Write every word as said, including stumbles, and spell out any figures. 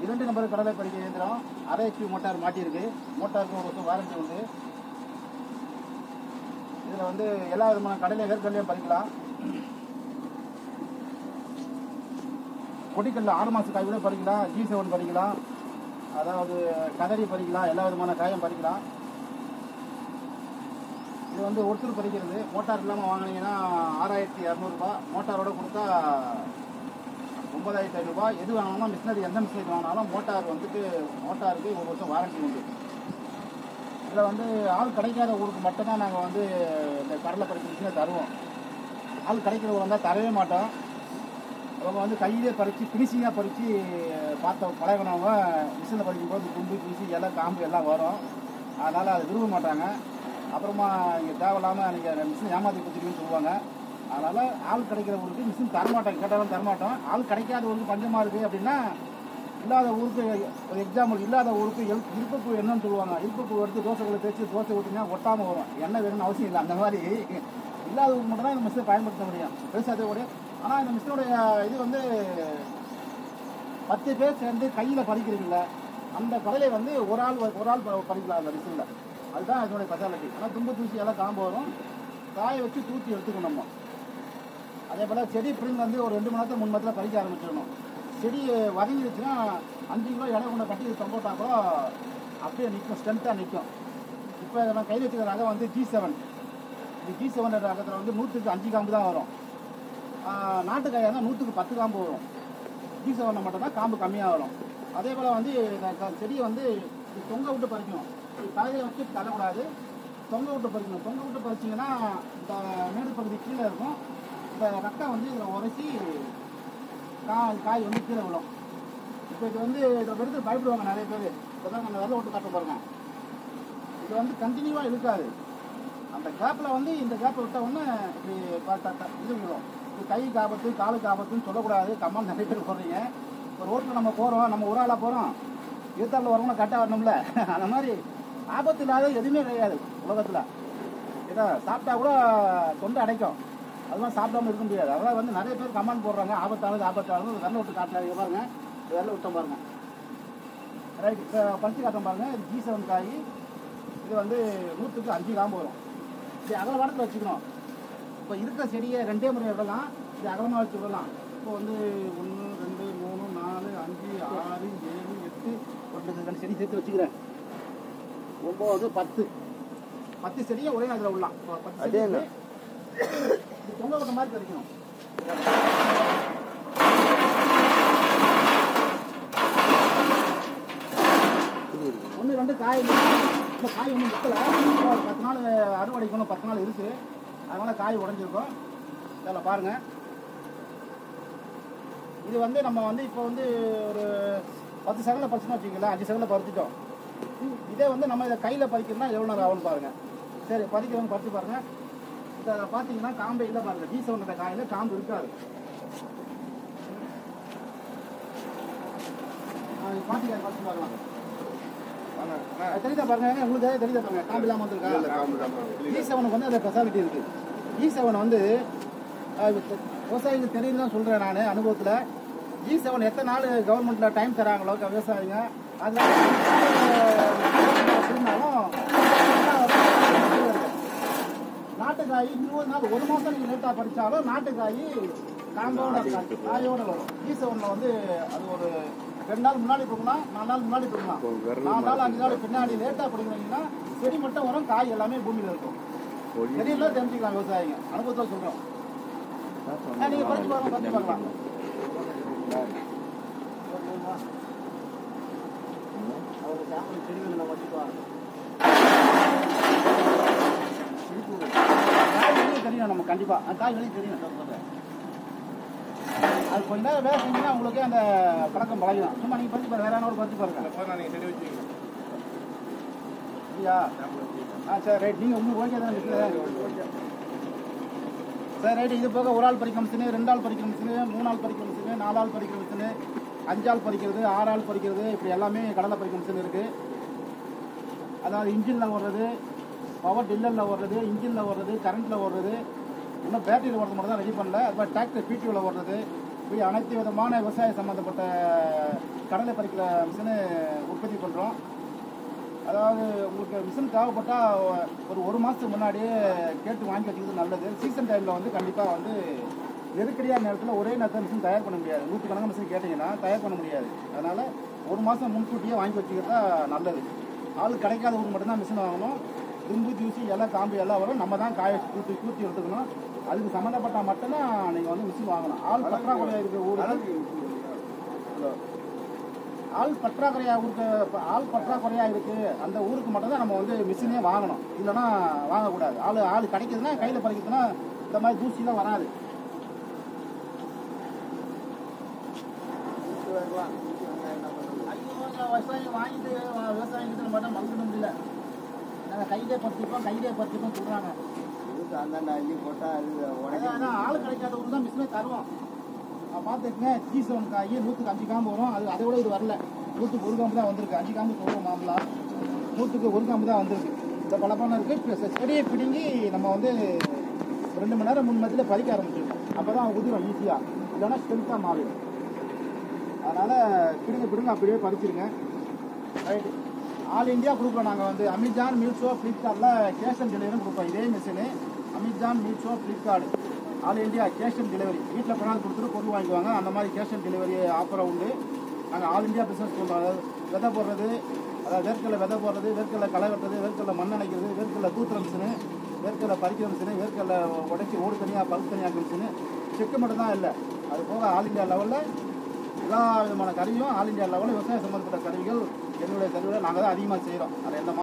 இரண்டு நம்பர் கடலை பறிக்க இயந்திரம் அரை ஹெச்பி மோட்டார் மாட்டியிருக்கு. மோட்டாருக்கு ஒரு வருஷம் வாரண்டி உண்டு. இதில் வந்து எல்லா விதமான கடலை வேர்க்கடலையும் பறிக்கலாம். கொடிக்கல்ல ஆறு மாத காய் கூட பறிக்கலாம். ஜி செவன் பறிக்கலாம், அதாவது கதறி பறிக்கலாம், எல்லா விதமான காயும் பறிக்கலாம். இது வந்து ஒருத்தர் பறிக்கிறது. மோட்டார் இல்லாமல் வாங்கினீங்கன்னா ஆறாயிரத்தி இரநூறுபா, மோட்டாரோட கொடுத்தா ஒன்பதாயிரத்தி ஐநூறுபா. எது வாங்கினாலும் மிஷினரி எந்த மிஷினரி வாங்கினாலும் மோட்டார் வந்துட்டு மோட்டாருக்கு ஒரு வருஷம் வாரண்டி உண்டு. இதில் வந்து ஆள் கிடைக்காத ஊருக்கு மட்டும்தான் நாங்கள் வந்து இந்த கடலை பறிக்கிற மிஷினை தருவோம். ஆள் கிடைக்கிற ஊர் வந்தால் தரவே மாட்டோம். அவங்க வந்து கையிலே பறித்து ஃபினிஷிங்காக பறித்து பார்த்த பழகினவங்க மிஷினில் பறிக்கும்போது துண்டு பீசி எல்லாம் காம்பு எல்லாம் வரும். அதனால் அதை விரும்ப மாட்டாங்க. அப்புறமா இங்கே தேவையில்லாமல் நீங்கள் மிஷின் ஏமாற்றி கொடுத்துருக்கீங்கன்னு சொல்லுவாங்க. அதனால் ஆள் கிடைக்கிற ஊருக்கு மிஷின் தரமாட்டோம், கேட்டாலும் தரமாட்டோம். ஆள் கிடைக்காத ஊருக்கு பஞ்சமாக இருக்குது அப்படின்னா இல்லாத ஊருக்கு ஒரு எக்ஸாம்பிள் இல்லாத ஊருக்கு எல் இருப்பப்பூ என்னன்னு சொல்லுவாங்க. இருப்பப்பூ எடுத்து தோசைகளை தேய்ச்சி தோசை ஊற்றினா ஒட்டாமல் வரும். எண்ணெய் வேணும்னு அவசியம் இல்லை. அந்த மாதிரி இல்லாத ஊருக்கு மட்டும் தான் இந்த மிஷினை பயன்படுத்த முடியும் விவசாயத்தோடு. ஆனால் இந்த மிஷினுடைய இது வந்து பத்து பேர் சேர்ந்து கையில் பறிக்கிறதில்ல. அந்த கடலை வந்து ஒரு ஆள் ஒரு ஆள் பறிக்கலாம் அந்த மிஷினில். அதுதான் இதனுடைய ஸ்பெஷாலிட்டி. ஆனால் தும்பு தூசி எல்லாம் காம்பு வரும். காய வச்சு தூக்கி எடுத்துக்கணும் நம்ம. அதே போல் செடி பிடிங்க வந்து ஒரு ரெண்டு மணி நேரத்தில் மூணு மணி நேரத்தில் பறிக்க ஆரம்பிச்சிடணும். செடி வதங்கிடுச்சுன்னா அஞ்சு கிலோ இடம் கொண்ட கட்டி தொம்போட்டா கூட அப்படியே நிற்கும், ஸ்ட்ரென்த்தாக நிற்கும். இப்போ நம்ம கையில் வச்சுக்கிற ரகம் வந்து ஜி செவன். இந்த ஜி செவன் ரகத்தில் வந்து நூற்றுக்கு அஞ்சு காம்பு தான் வரும். நாட்டுக்காயாக இருந்தால் நூற்றுக்கு பத்து காம்பு வரும். ஜி செவனில் மட்டும்தான் காம்பு கம்மியாக வரும். அதே போல் வந்து செடியை வந்து தொங்க விட்டு பறிக்கணும். தலையை வச்சு தரக்கூடாது, தொங்க விட்டு பறிக்கணும். தொங்க விட்டு பறிச்சிங்கன்னா இந்த மேடு பகுதி கீழே இருக்கும். இந்த ரக்கை வந்து இதில் உரைச்சி காய் காய் வந்து கீழே விடும். இப்போ இது வந்து இதை எடுத்து பயப்படுவாங்க நிறைய பேர். இப்போ தான் நம்ம வெள்ளை விட்டு காட்ட பாருங்க. இது வந்து கண்டினியூவாக இழுக்காது. அந்த கேப்பில் வந்து இந்த கேப்பை விட்ட உடனே இப்படி இது விடும். இது கைக்கு ஆபத்து காலுக்கு ஆபத்துன்னு சொல்லக்கூடாது. கம்மல் நிறைய பேர் போடுறீங்க. இப்போ ரோட்டில் நம்ம போகிறோம், நம்ம ஒரு ஆளாக போகிறோம், இருத்தாரில் வரவங்க கரெக்டாக வரணும்ல. அந்த மாதிரி ஆபத்து இல்லாத எதுவுமே கிடையாது உலகத்தில். ஏதோ சாப்பிட்டா கூட தொண்டை அடைக்கும், அதெல்லாம் சாப்பிடாமல் இருக்க முடியாது. அதெல்லாம் வந்து நிறைய பேர் கமெண்ட் போடுறாங்க, ஆபத்தானது ஆபத்தானது. வெள்ளை விட்டு காட்டினாங்க பாருங்க, வெள்ளை விட்டோம் பாருங்க. ரைட், இப்போ பறிச்சு காட்டம் பாருங்க. இது ஜி செவன் காய். இது வந்து நூற்றுக்கு அஞ்சு காம்பு வரும். இது அகல வாரத்தில் வச்சுக்கணும். இப்போ இருக்கிற செடியை ரெண்டே முறை விடலாம், இது அகலமாக வச்சு விடலாம். இப்போ வந்து ஒன்று ரெண்டு மூணு நாலு அஞ்சு ஆறு ஏழு எட்டு ஒன்று ரெண்டு செடி சேர்த்து வச்சுக்கிறேன். ஒம்பது பத்து பத்து செடியை ஒரே அதில் விடலாம். பத்து செடி இது தொங்க விட்ட மாதிரி கிடைக்கணும். ஒன்று ரெண்டு காய் இந்த காய் ஒன்றும் நிற்கலை. பத்து நாள் அறுவடைக்கணும், பத்து நாள் இருக்குது. அதனால் காய் உடஞ்சிருக்கும். இதில் பாருங்கள். இது வந்து நம்ம வந்து இப்போ வந்து ஒரு பத்து செகண்டில் பறிச்சுன்னு வச்சுக்கல, அஞ்சு செகண்டில் பறிச்சிட்டோம். இதே வந்து நம்ம இதை கையில் பறிக்கிறோம்னா எவ்வளோ நேரம் ஆகும்னு பாருங்கள். சரி, பறிக்கிறவங்க பறித்து பாருங்கள். இதை பார்த்தீங்கன்னா காம்பே இல்லை பாருங்கள். ஜி செவன் காயில் காம்பு இருக்காது. பார்த்தீங்க பறிச்சு பார்க்கலாம். தெரியுதா பாருங்க, உங்களுக்கு தெரியுதா பாருங்க, காம்பு இல்லாமல் வந்துருக்கா. ஜி செவனுக்கு வந்து அந்த ஸ்பெஷாலிட்டி இருக்குது. ஜி செவன் வந்து விவசாயிக்கு தெரியும் தான் சொல்கிறேன் நான் அனுபவத்தில். ஜி செவன் எத்தனை நாள் கவர்மெண்ட்டில் டைம் தராங்களோ விவசாயிங்க, அதனால நாட்டுக்காய் இருபது நாள் ஒரு மாதம் நீங்கள் லேட்டாக படித்தாலும் நாட்டுக்காய் காம்போட காயோட வரும். ஜி செவனில் வந்து அது ஒரு ரெண்டு நாள் முன்னாடி போகலாம், நாலு நாள் முன்னாடி போகலாம். நாலு நாள் அஞ்சு நாள் பின்னாடி லேட்டாக பிடிக்கிறீங்கன்னா செடி மட்டும் வரும், காய் எல்லாமே பூமியில் இருக்கும். செடியெல்லாம் தெரிஞ்சுக்கலாம் விவசாயிங்க, அனுபவத்தில் சொல்கிறோம். நீங்கள் படிச்சு பாருங்க, படிச்சு பார்க்கலாம். அவருக்கு சாப்பிட செடிகள் நம்ம வச்சுக்குவாங்க. காய் வெளியே தெரியும் நம்ம கண்டிப்பாக, காய் வெளியே தெரியும். அது கொஞ்ச நேரம் வேலை செஞ்சீங்கன்னா உங்களுக்கே அந்த பழக்கம் பழகிடும். சும்மா நீங்கள் பறிச்சு பாருங்க, வேற யாரும் பறிச்சு பாருங்க. நீங்கள் செடி வச்சுக்கீங்க இல்லையா? ஆ சரி, ரைட். நீங்கள் உங்களுக்கு ஓகே தானே இருக்குது? சரி, ரைட்டு. இது போக ஒரு ஆள் பறிக்கிற மிஷினு, ரெண்டு ஆள் பறிக்கிற மிஷினு, மூணு ஆள் பறிக்கிற மிஷினு, நாலு ஆள் பறிக்கிற மிஷினு, அஞ்சு ஆள் பறிக்கிறது, ஆறு ஆள் பறிக்கிறது, இப்படி எல்லாமே கடலை பறிக்கிற மிஷின் இருக்குது. அதாவது இன்ஜினில் ஓடுறது, பவர் டில்லரில் ஓடுறது, இன்ஜினில் ஓடுறது, கரண்ட்டில் ஓடுறது, இன்னும் பேட்டரியில் ஓடுறது மட்டும் தான் ரெடி பண்ணல. அது மாதிரி டிராக்டர் பிடிஓவில் ஓடுறது, இப்படி அனைத்து விதமான விவசாய சம்மந்தப்பட்ட கடலை பறிக்கிற மிஷினு உற்பத்தி பண்ணுறோம். அதாவது உங்களுக்கு மிஷின் தேவைப்பட்டால் ஒரு ஒரு மாதத்துக்கு முன்னாடியே கேட்டு வாங்கி வச்சுக்கிறது நல்லது. சீசன் டைமில் வந்து கண்டிப்பாக வந்து நெருக்கடியான நேரத்தில் ஒரே நேரத்தில் மிஷின் தயார் பண்ண முடியாது. நூற்றுக்கணக்கான மிஷின் கேட்டிங்கன்னா தயார் பண்ண முடியாது. அதனால் ஒரு மாதம் முன்கூட்டியே வாங்கி வச்சுக்கிறதா நல்லது. ஆள் கிடைக்காத ஊருக்கு மட்டும்தான் மிஷின் வாங்கணும். தும்பு தூசி எல்லாம் காம்பு எல்லாம் வரும். நம்ம தான் காய கூட்டி கூட்டி எடுத்துக்கணும். அதுக்கு சம்மந்தப்பட்டால் மட்டும்தான் நீங்கள் வந்து மிஷின் வாங்கணும். ஆள் பற்றாக்குறையாக இருக்கிற ஊருக்கு ஆள் பற்றாக்குறையாக ஊருக்கு ஆள் பற்றாக்குறையாக இருக்குது அந்த ஊருக்கு மட்டும்தான் நம்ம வந்து மிஷினே வாங்கணும். இல்லைன்னா வாங்கக்கூடாது. ஆள் ஆள் கிடைக்குதுன்னா கையில் பறிக்கிறதுனா இந்த மாதிரி தூசிலாம் வராது. விவசாயம் வாங்கிட்டு விவசாயிகிட்ட நம்ம தான் மறந்துட முடியல. நாங்கள் கையிலே பறிச்சிருக்கோம் கையிலே பறிச்சிருக்கோம் சொல்கிறாங்க. ஆனால் ஆள் கிடைக்காத ஊருக்கு தான் மிஷினே தருவோம். பார்த்துக்குங்க, சீசன் காய் நூற்றுக்கு அஞ்சு காம்பு வரும். அது அதை விட இது வரல. நூற்றுக்கு ஒரு காம்பு தான் வந்திருக்கு. அஞ்சு காம்பு போடுவோம் மாமலா. நூற்றுக்கு ஒரு காம்பு தான் வந்திருக்கு. இந்த பழப்பழம் இருக்குது. செடியை பிடுங்கி நம்ம வந்து ரெண்டு மணி நேரம் மூணு மணி பறிக்க ஆரம்பிச்சிருக்கோம். அப்போ தான் உதிரும் ஈஸியாக. இல்லைன்னா ஸ்ட்ரென்த்தாக மாறிடும். அதனால் பிடுங்க பிடுங்க அப்படியே பறிச்சிருங்க. ரைட்டு. ஆல் இண்டியா கொடுக்குறோம். நாங்கள் வந்து அமேசான், மீஷோ, ஃப்ளிப்கார்ட்டில் கேஷ் ஆன் டெலிவரியும் கொடுப்போம். இதே machine Amazon, Meesho, Flipkart all India cash on delivery. வீட்டில் கொண்டாந்து கொடுத்துட்டு பொருள் வாங்கிக்குவாங்க. அந்த மாதிரி கேஷ் ஆன் டெலிவரி ஆஃபராக உண்டு. நாங்கள் ஆல் இண்டியா பிஸ்னஸ் பண்ணுறோம். அதாவது விதை போடுறது, அதாவது வேர்க்கடலை விதை போடுறது, வேர்க்கடலை களை வெட்டுறது, வேர்க்கடலை மண் அணைக்கிறது, வேர்க்கடலை தூத்துற மிஷினு, வேர்க்கடலை பறிக்கிற மிஷினு, வேர்க்கடலை உடைச்சி ஓடு தனியாக பழுப்பு தனியாக மிஷினு. செக்கு மட்டும் தான் இல்லை. அது போக ஆல் இண்டியா லெவலில் எல்லா விதமான கருவியும் ஆல் இண்டியா லெவலில் விவசாய சம்மந்தப்பட்ட கருவிகள் என்னுடைய கருவிகளை நாங்கள் தான் அதிகமாக செய்கிறோம். அதை எந்த